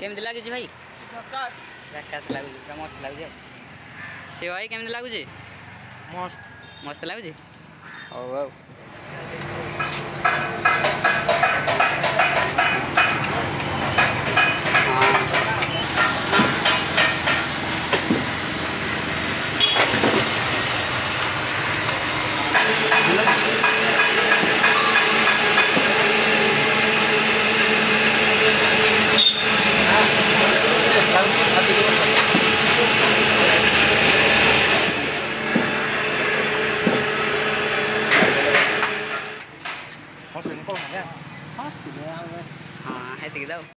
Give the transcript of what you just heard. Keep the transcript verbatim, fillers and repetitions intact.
केमती लगुच भाई झकास लगुच पूरा मस्त लगुच से भाई केमती लगुच मस्त मस्त लगुच हौ हौ có sự có mà nha हाँ है तो